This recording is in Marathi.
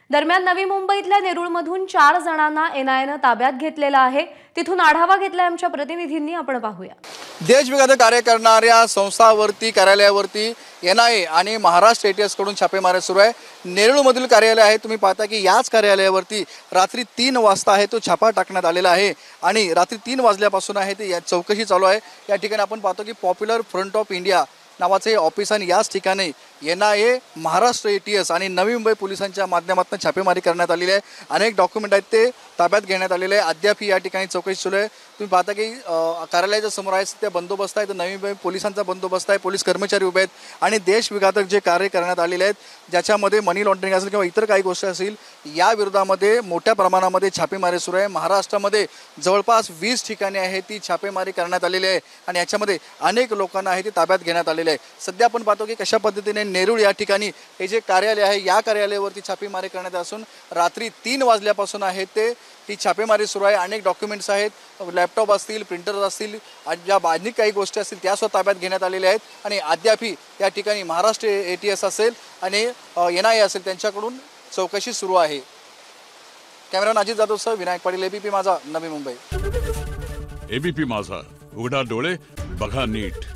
दरम्यान नवी मुंबईतल्या नेरूळमधून 4 जणांना एनआयएनं ताब्यात घेतलेलं आहे। तिथून आढावा घेतलाय आमच्या प्रतिनिधींनी, आपण पाहूया। देशविघातक कार्य करणाऱ्या संस्थांवरती, कार्यालयावरती एनआयए आणि महाराष्ट्र एटीएस कडून छापेमारी सुरू आहे। नेरूळमधील कार्यालय आहे, तुम्ही पाहता की याच कार्यालयावरती रात्री 3 वाजता आहे तो छापा टाकण्यात आलेला आहे आणि रात्री 3 वाजल्यापासून आहे ती चौकशी चालू आहे। या ठिकाणी आपण पाहतो की पॉप्युलर फ्रंट ऑफ इंडिया नावाचे ऑफिस आणि याच ठिकाणी एनआयए, महाराष्ट्र एटीएस आणि नवी मुंबई पोलिसांच्या माध्यमातून छापेमारी करण्यात आलेली आहे। अनेक डॉक्युमेंट आहेत ते ताब्यात घेण्यात आलेले आहे। अद्याप या ठिकाणी चौकशी सुरू आहे। तुम्ही पाहता की कार्यालयाच्या समोर आहे त्या बंदोबस्त आहे, तर नवी मुंबई पोलिसांचा बंदोबस्त आहे, पोलीस कर्मचारी उभे आहेत आणि देशविघातक जे कार्य करण्यात आलेले आहेत ज्याच्यामध्ये मनी लॉन्ड्रिंग असेल किंवा इतर काही गोष्टी असतील या विरोधामध्ये मोठ्या प्रमाणामध्ये छापेमारी सुरू आहे। महाराष्ट्रामध्ये जवळपास 20 ठिकाणी आहे ती छापेमारी करण्यात आलेली आहे आणि याच्यामध्ये अनेक लोकांना आहे ते ताब्यात घेण्यात आलेले आहे। सध्या आपण पाहतो की कशा पद्धतीने नेरूळ या ठिकाणी हे जे कार्यालय आहे या कार्यालयावरती छापेमारी करण्यात असून रात्री 3 वाजल्यापासून आहे ते ही छापेमारी सुरू आहे। अनेक डॉक्युमेंट्स आहेत, लॅपटॉप असतील, प्रिंटर्स असतील, ज्या अनेक काही गोष्टी असतील त्या सुद्धा ताब्यात घेण्यात आलेल्या आहेत आणि अद्यापही या ठिकाणी महाराष्ट्र एटीएस असेल आणि एनआयए असेल त्यांच्याकडून चौकशी सुरू आहे। कॅमेरामॅन अजित जाधवसह विनायक पाटील, एबीपी माझा, नवी मुंबई। एबीपी माझा, उघडा डोळे बघा नीट।